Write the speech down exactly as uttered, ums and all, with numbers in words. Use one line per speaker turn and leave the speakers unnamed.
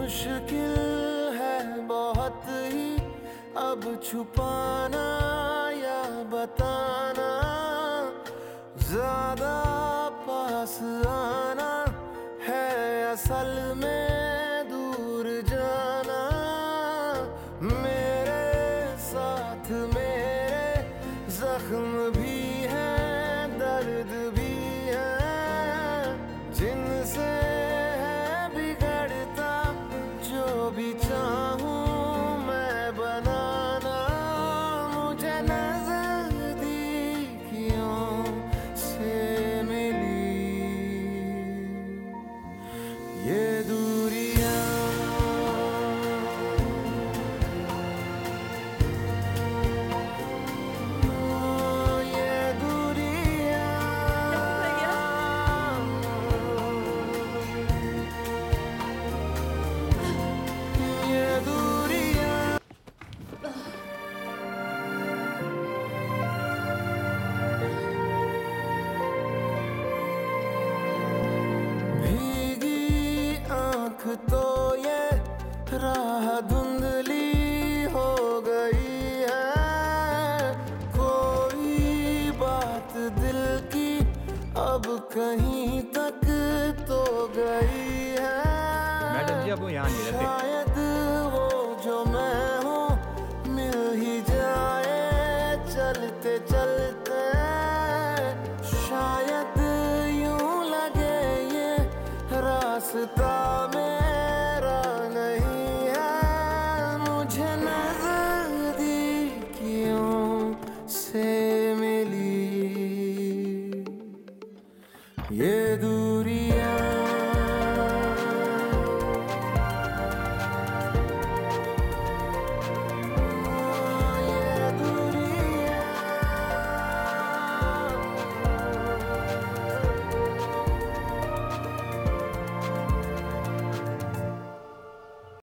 मुश्किल है बहुत ही अब छुपाना या बताना, ज्यादा पास आना है असल में दूर जाना। मेरे साथ मेरे जख्म भी हैं, दर्द भी है, जिनसे है बिगड़ता जो भी चाहूं मैं बनाना। मुझे नजदीकियों से मिली ये दूरियां, तो ये राह धुंधली हो गई है, कोई बात दिल की अब कहीं तक तो गई है।
मैडम जी अब वो यहाँ नहीं रहते।
शायद वो जो मैं हूँ मिल ही जाए चलते चलते, शायद यूं लगे ये रास्ता मेरा नहीं है। मुझे नजदीकियों से मिली ये दूरी।